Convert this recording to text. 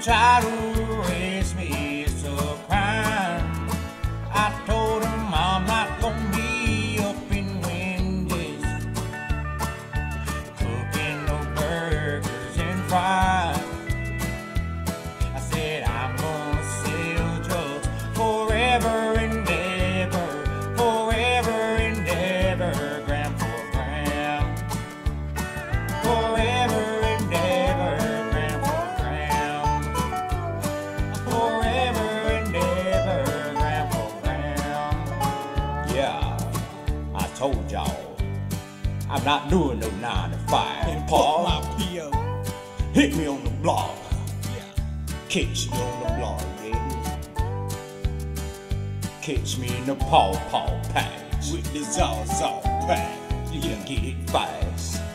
try to raise me, it's a crime. I told him I'm not gonna be up in Wendy's cooking no burgers and fries. I said I'm gonna sell drugs forever and ever, forever and ever, gram for gram, forever and ever, gram for gram, forever and ever, gram for gram. Yeah, I told y'all I'm not doing no 9 to 5. And Paul, my P.O. hit me on the blog. Catch me on the blog, baby. Catch me in the paw patch. With the Zaw pack. You can get it fast.